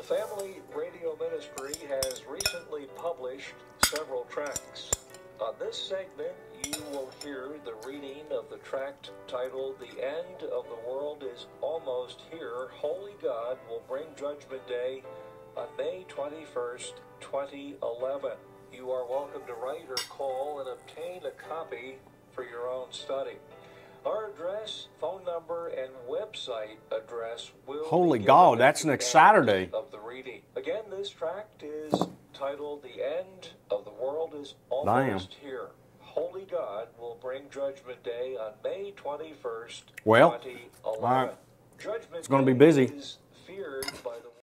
Family Radio Ministry has recently published several tracts. On this segment, you will hear the reading of the tract titled "The End of the World is Almost Here. Holy God Will Bring Judgment Day" on May 21st, 2011. You are welcome to write or call and obtain a copy for your own study. Our address, phone number, and website address will Holy be God, given that's at the next end Saturday. of the reading. Again, this tract is titled "The End of the World is Almost Here. Holy God Will Bring Judgment Day" on May 21st, Well, 2011. all right. Judgment It's going to be Day busy. is feared by the